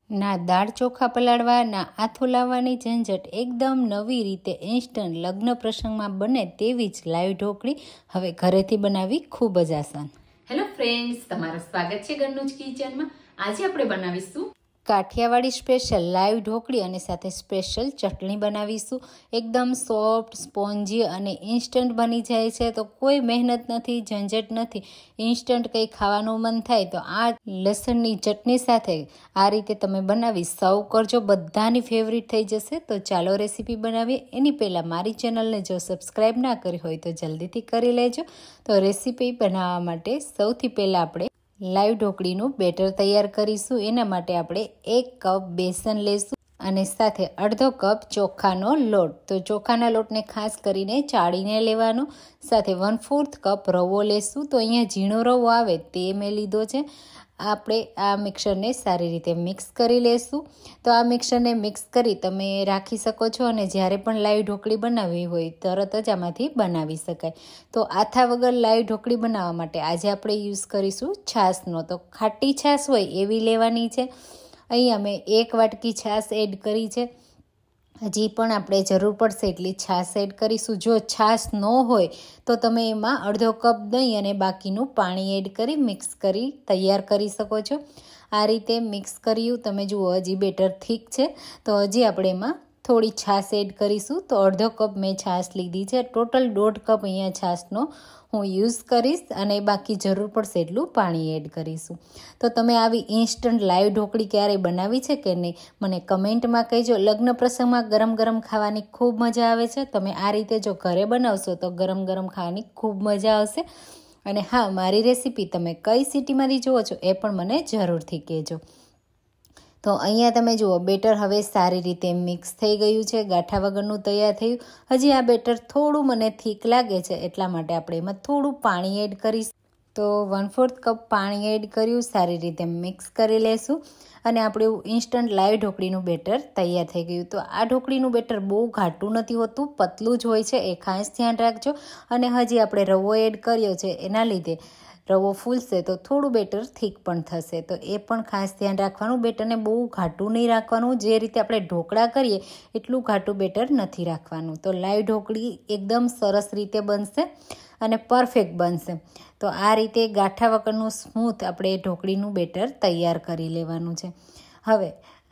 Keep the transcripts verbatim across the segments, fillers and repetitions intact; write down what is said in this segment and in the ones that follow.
ના દાળ ચોખા પલાળવા, ના આથો લાવવાની ઝંઝટ, એકદમ નવી રીતે ઇન્સ્ટન્ટ લગ્ન પ્રસંગમાં બને તેવી જ લાઈવ ઢોકળી હવે ઘરેથી બનાવવી ખૂબ જ આસાન. હેલો ફ્રેન્ડ્સ, તમારું સ્વાગત છે ઘરનું જ કિચનમાં. આજે આપણે બનાવીશું કાઠિયાવાડી સ્પેશિયલ લાઈવ ઢોકળી અને સાથે સ્પેશિયલ ચટણી બનાવીશું. એકદમ સોફ્ટ, સ્પોન્જી અને ઇન્સ્ટન્ટ બની જાય છે. તો કોઈ મહેનત નથી, ઝંઝટ નથી. ઇન્સ્ટન્ટ કંઈ ખાવાનું મન થાય તો આ લસણની ચટણી સાથે આ રીતે તમે બનાવી સર્વ કરજો. બધાની ફેવરિટ થઈ જશે. તો ચાલો રેસીપી બનાવીએ. એની પહેલાં મારી ચેનલને જો સબસ્ક્રાઈબ ના કરી હોય તો જલ્દીથી કરી લેજો. તો રેસીપી બનાવવા માટે સૌથી પહેલાં આપણે લાઈવ ઢોકળીનું બેટર તૈયાર કરીશું. એના માટે આપણે એક કપ બેસન લઈશું અને સાથે અડધો કપ ચોખાનો લોટ. તો ચોખાના લોટને ખાસ કરીને ચાળીને લેવાનો. સાથે વન ફોર્થ કપ રવો લેશું. તો અહીંયા ઝીણો રવો આવે તે મેં લીધો છે. આપણે આ મિક્સરને સારી રીતે મિક્સ કરી લેશું. તો આ મિક્સરને મિક્સ કરી તમે રાખી શકો છો અને જ્યારે પણ લાઈવ ઢોકળી બનાવવી હોય તરત જ આમાંથી બનાવી શકાય. તો આથા વગર લાઈવ ઢોકળી બનાવવા માટે આજે આપણે યુઝ કરીશું છાશનો. તો ખાટી છાશ હોય એવી લેવાની છે. અહીંયા મેં એક વાટકી છાશ એડ કરી છે. હજી પણ આપણે જરૂર પડશે એટલી છાશ એડ કરીશું. જો છાશ ન હોય તો તમે એમાં અડધો કપ દહીં અને બાકીનું પાણી એડ કરી મિક્સ કરી તૈયાર કરી શકો છો. આ રીતે મિક્સ કર્યું. તમે જુઓ હજી બેટર થીક છે. તો હજી આપણે એમાં થોડી છાશ એડ કરીશું. તો અડધો કપ મેં છાશ લીધી છે. ટોટલ દોઢ કપ અહીંયા છાશનો હું યુઝ કરીશ અને બાકી જરૂર પડશે એટલું પાણી એડ કરીશું. તો તમે આવી ઇન્સ્ટન્ટ લાઈવ ઢોકળી ક્યારેય બનાવી છે કે નહીં મને કમેન્ટમાં કહેજો. લગ્ન પ્રસંગમાં ગરમ ગરમ ખાવાની ખૂબ મજા આવે છે. તમે આ રીતે જો ઘરે બનાવશો તો ગરમ ગરમ ખાવાની ખૂબ મજા આવશે. અને હા, મારી રેસીપી તમે કઈ સિટીમાંથી જુઓ છો એ પણ મને જરૂરથી કહેજો. તો અહીંયા તમે જુઓ બેટર હવે સારી રીતે મિક્સ થઈ ગયું છે. ગાંઠા વગરનું તૈયાર થયું. હજી આ બેટર થોડું મને થીક લાગે છે એટલા માટે આપણે એમાં થોડું પાણી એડ કરીશું. તો વન ફોર્થ કપ પાણી એડ કર્યું. સારી રીતે મિક્સ કરી લેશું અને આપણું ઇન્સ્ટન્ટ લાઈવ ઢોકળીનું બેટર તૈયાર થઈ ગયું. તો આ ઢોકળીનું બેટર બહુ ઘાટું નથી હોતું, પતલું જ હોય છે. એ ખાસ ધ્યાન રાખજો. અને હજી આપણે રવો એડ કર્યો છે એના લીધે રવો ફૂલશે તો થોડું બેટર થીક પણ થશે. તો એ પણ ખાસ ધ્યાન રાખવાનું. બેટરને બહુ ઘાટું નહીં રાખવાનું. જે રીતે આપણે ઢોકળા કરીએ એટલું ઘાટું બેટર નથી રાખવાનું. તો લાઈવ ઢોકળી એકદમ સરસ રીતે બનશે અને પરફેક્ટ બનશે. તો આ રીતે ગાંઠા વગરનું સ્મૂથ આપણે ઢોકળીનું બેટર તૈયાર કરી લેવાનું છે. હવે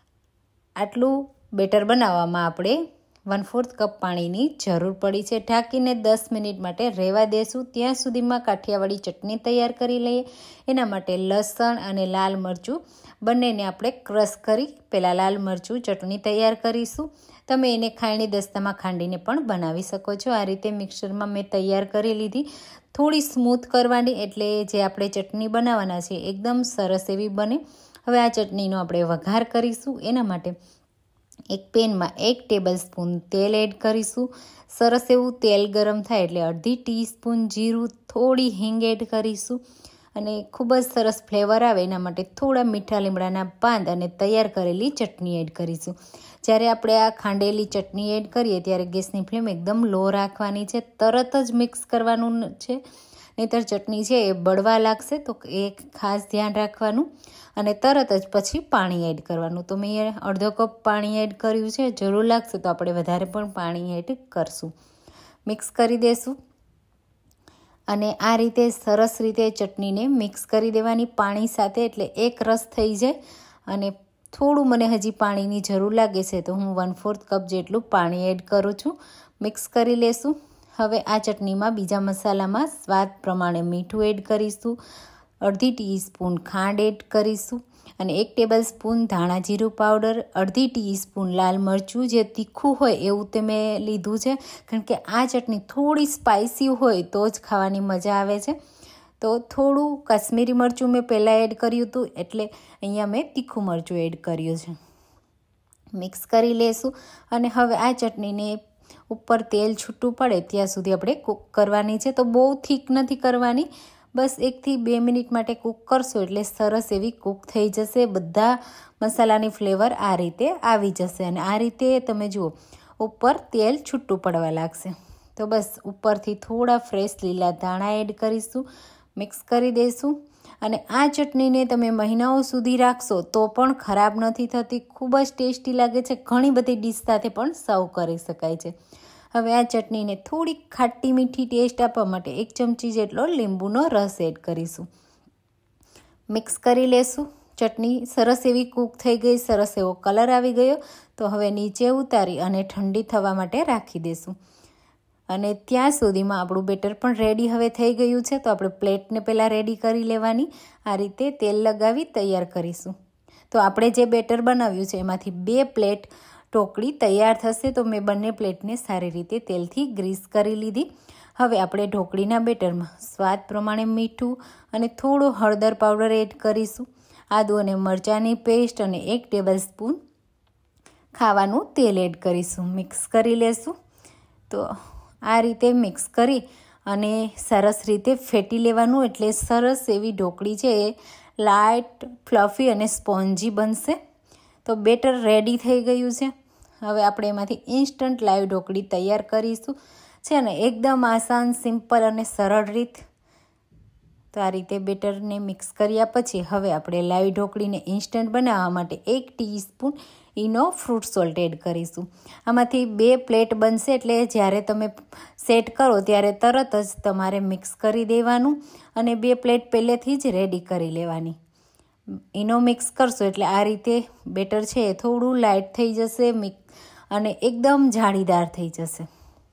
આટલું બેટર બનાવવામાં આપણે વન ફોર્થ કપ પાણીની જરૂર પડી છે. ઢાંકીને દસ મિનિટ માટે રહેવા દેશું. ત્યાં સુધીમાં કાઠિયાવાડી ચટણી તૈયાર કરી લઈએ. એના માટે લસણ અને લાલ મરચું બંનેને આપણે ક્રશ કરી પહેલાં લાલ મરચું ચટણી તૈયાર કરીશું. તમે એને ખાયણી દસ્તામાં ખાંડીને પણ બનાવી શકો છો. આ રીતે મિક્સરમાં મેં તૈયાર કરી લીધી. થોડી સ્મૂથ કરવાની એટલે જે આપણે ચટણી બનાવવાના છે એકદમ સરસ એવી બને. હવે આ ચટણીનો આપણે વઘાર કરીશું. એના માટે એક પેનમાં એક ટેબલ સ્પૂન તેલ એડ કરીશું. સરસ એવું તેલ ગરમ થાય એટલે અડધી ટીસ્પૂન જીરું, થોડી હિંગ એડ કરીશું અને ખૂબ જ સરસ ફ્લેવર આવે એના માટે થોડા મીઠા લીમડાના પાન અને તૈયાર કરેલી ચટણી એડ કરીશું. જ્યારે આપણે આ ખાંડેલી ચટણી એડ કરીએ ત્યારે ગેસની ફ્લેમ એકદમ લો રાખવાની છે. તરત જ મિક્સ કરવાનું છે, નહીંતર ચટણી છે એ બળવા લાગશે. તો એ ખાસ ધ્યાન રાખવાનું અને તરત જ પછી પાણી એડ કરવાનું. તો મેં અડધો કપ પાણી એડ કર્યું છે. જરૂર લાગશે તો આપણે વધારે પણ પાણી એડ કરશું. મિક્સ કરી દેશું અને આ રીતે સરસ રીતે ચટણીને મિક્સ કરી દેવાની પાણી સાથે એટલે એક રસ થઈ જાય. અને થોડું મને હજી પાણીની જરૂર લાગે છે તો હું વન ફોર્થ કપ જેટલું પાણી એડ કરું છું. મિક્સ કરી લેશું. હવે આ ચટણીમાં બીજા મસાલામાં સ્વાદ પ્રમાણે મીઠું એડ કરીશું, અડધી ટીસ્પૂન ખાંડ એડ કરીશું અને એક ટેબલ સ્પૂન ધાણા જીરું પાવડર, અડધી ટીસ્પૂન લાલ મરચું જે તીખું હોય એવું તે મેં લીધું છે. કારણ કે આ ચટણી થોડી સ્પાઇસી હોય તો જ ખાવાની મજા આવે છે. તો થોડું કાશ્મીરી મરચું મેં પહેલાં એડ કર્યું હતું એટલે અહીંયા મેં તીખું મરચું એડ કર્યું છે. મિક્સ કરી લેશું અને હવે આ ચટણીને ઉપર તેલ છૂટું પડે ત્યાં સુધી આપણે કૂક કરવાની છે. તો બહુ થીક નથી કરવાની. બસ એકથી બે મિનિટ માટે કૂક કરશો એટલે સરસ એવી કૂક થઈ જશે. બધા મસાલાની ફ્લેવર આ રીતે આવી જશે અને આ રીતે તમે જુઓ ઉપર તેલ છૂટું પડવા લાગશે. તો બસ ઉપરથી થોડા ફ્રેશ લીલા ધાણા એડ કરીશું. મિક્સ કરી દઈશું અને આ ચટણીને તમે મહિનાઓ સુધી રાખશો તો પણ ખરાબ નથી થતી, ખૂબ જ ટેસ્ટી લાગે છે. ઘણી બધી ડીશ સાથે પણ સર્વ કરી શકાય છે. હવે આ ચટણીને થોડીક ખાટી મીઠી ટેસ્ટ આપવા માટે એક ચમચી જેટલો લીંબુનો રસ એડ કરીશું. મિક્સ કરી લેશું. ચટણી સરસ એવી કૂક થઈ ગઈ, સરસ એવો કલર આવી ગયો. તો હવે નીચે ઉતારી અને ઠંડી થવા માટે રાખી દઈશું. અને ત્યાં સુધીમાં આપણું બેટર પણ રેડી હવે થઈ ગયું છે. તો આપણે પ્લેટને પહેલાં રેડી કરી લેવાની. આ રીતે તેલ લગાવી તૈયાર કરીશું. તો આપણે જે બેટર બનાવ્યું છે એમાંથી બે પ્લેટ ઢોકળી તૈયાર થશે. તો મેં બંને પ્લેટને સારી રીતે તેલથી ગ્રીસ કરી લીધી. હવે આપણે ઢોકળીના બેટરમાં સ્વાદ પ્રમાણે મીઠું અને થોડો હળદર પાવડર એડ કરીશું. આદુ અને મરચાંની પેસ્ટ અને એક ટેબલ સ્પૂન ખાવાનું તેલ એડ કરીશું. મિક્સ કરી લેશું. તો આ રીતે મિક્સ કરી અને સરસ રીતે ફેટી લેવાનું, એટલે સરસ એવી ઢોકળી છે એ લાઇટ, ફ્લફી અને સ્પોન્જી બનશે. તો બેટર રેડી થઈ ગયું છે. હવે આપણે એમાંથી ઇન્સ્ટન્ટ લાઈવ ઢોકળી તૈયાર કરીશું. છે ને એકદમ આસાન, સિમ્પલ અને સરળ રીત. તો આ રીતે બેટરને મિક્સ કર્યા પછી હવે આપણે લાઈવ ઢોકળીને ઇન્સ્ટન્ટ બનાવવા માટે એક teaspoon Eno fruit salt add કરીશું. આમાંથી બે પ્લેટ બનશે, એટલે જ્યારે તમે સેટ કરો ત્યારે તરત જ તમારે મિક્સ કરી દેવાનું અને બે પ્લેટ પહેલેથી જ રેડી કરી લેવાની. ઈનો મિક્સ કરશો એટલે આ રીતે બેટર છે એ થોડું લાઇટ થઈ જશે અને એકદમ જાળીદાર થઈ જશે.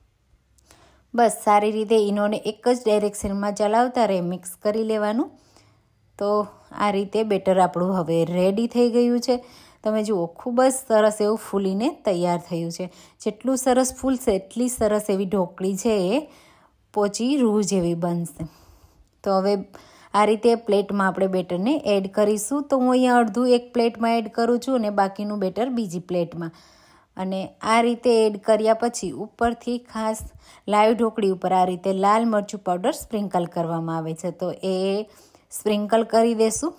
બસ સારી રીતે ઈનોને એક જ ડાયરેક્શનમાં ચલાવતા રહે, મિક્સ કરી લેવાનું. તો આ રીતે બેટર આપણું હવે રેડી થઈ ગયું છે. તમે જુઓ ખૂબ જ સરસ એવું ફૂલીને તૈયાર થયું છે. જેટલું સરસ ફૂલશે એટલી સરસ એવી ઢોકળી છે એ પોચી રૂ જેવી બનશે. તો હવે આ રીતે પ્લેટમાં આપણે બેટરને એડ કરીશું. તો હું અહીંયા અડધું એક પ્લેટમાં એડ કરું છું અને બાકીનું બેટર બીજી પ્લેટમાં. અને આ રીતે એડ કર્યા પછી ઉપરથી ખાસ લાઈવ ઢોકળી ઉપર આ રીતે લાલ મરચું પાવડર સ્પ્રિંકલ કરવામાં આવે છે. તો એ સ્પ્રિંકલ કરી દેશું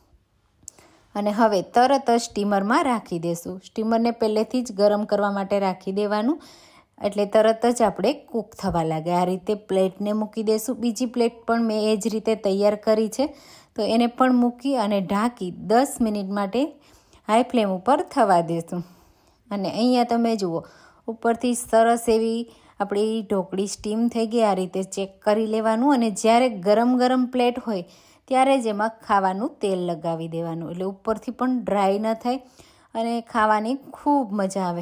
અને હવે તરત જ સ્ટીમરમાં રાખી દેશું. સ્ટીમરને પહેલેથી જ ગરમ કરવા માટે રાખી દેવાનું, એટલે તરત જ આપણે કૂક થવા લાગે. આ રીતે પ્લેટને મૂકી દેશું. બીજી પ્લેટ પણ મેં એ જ રીતે તૈયાર કરી છે. તો એને પણ મૂકી અને ઢાંકી દસ મિનિટ માટે હાઈ ફ્લેમ ઉપર થવા દેશું. અને અહીંયા તમે જુઓ ઉપરથી સરસ એવી આપણી ઢોકળી સ્ટીમ થઈ ગઈ. આ રીતે ચેક કરી લેવાનું અને જ્યારે ગરમ ગરમ પ્લેટ હોય ત્યારે જ એમાં ખાવાનું તેલ લગાવી દેવાનું, એટલે ઉપરથી પણ ડ્રાય ન થાય અને ખાવાની ખૂબ મજા આવે.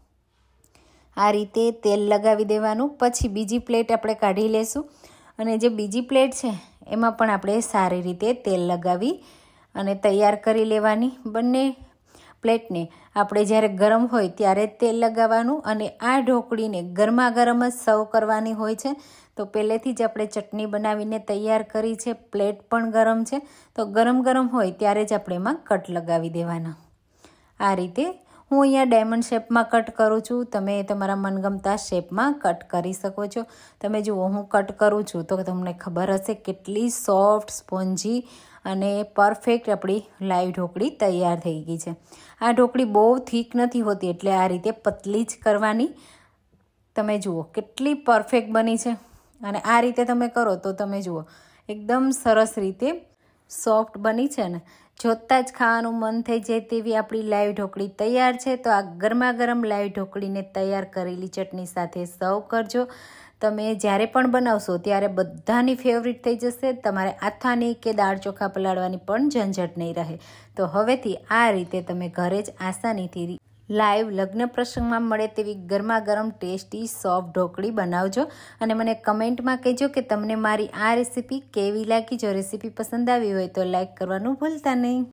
આ રીતે તેલ લગાવી દેવાનું. પછી બીજી પ્લેટ આપણે કાઢી લેશું અને જે બીજી પ્લેટ છે એમાં પણ આપણે સારી રીતે તેલ લગાવી અને તૈયાર કરી લેવાની. બંને પ્લેટને આપણે જ્યારે ગરમ હોય ત્યારે જ તેલ લગાવવાનું અને આ ઢોકળીને ગરમા ગરમ જ સર્વ કરવાની હોય છે. તો પહેલેથી જ આપણે ચટણી બનાવીને તૈયાર કરી છે, પ્લેટ પણ ગરમ છે. તો ગરમ ગરમ હોય ત્યારે જ આપણે એમાં કટ લગાવી દેવાના. આ રીતે હું અહીંયા ડાયમંડ શેપમાં કટ કરું છું. તમે તમારા મનગમતા શેપમાં કટ કરી શકો છો. તમે જુઓ હું કટ કરું છું તો તમને ખબર હશે કેટલી સોફ્ટ, સ્પોન્જી અને પરફેક્ટ આપણી લાઈવ ઢોકળી તૈયાર થઈ ગઈ છે. આ ઢોકળી બહુ થીક નથી હોતી, એટલે આ રીતે પતલી જ કરવાની. તમે જુઓ કેટલી પરફેક્ટ બની છે. અને આ રીતે તમે કરો તો તમે જુઓ એકદમ સરસ રીતે સોફ્ટ બની છે ને, જોતાં જ ખાવાનું મન થઈ જાય તેવી આપણી લાઈવ ઢોકળી તૈયાર છે. તો આ ગરમા ગરમ લાઈવ ઢોકળીને તૈયાર કરેલી ચટણી સાથે સર્વ કરજો. તમે જ્યારે પણ બનાવશો ત્યારે બધાની ફેવરિટ થઈ જશે. તમારે આથાની કે દાળ ચોખા પલાળવાની પણ ઝંઝટ નહીં રહે. તો હવેથી આ રીતે તમે ઘરે જ આસાનીથી લાઈવ લગ્ન પ્રસંગમાં મળે તેવી ગરમા ગરમ ટેસ્ટી સોફ્ટ ઢોકળી બનાવજો અને મને કમેન્ટમાં કહેજો કે તમને મારી આ રેસીપી કેવી લાગી. જો રેસીપી પસંદ આવી હોય તો લાઈક કરવાનું ભૂલતા નહીં.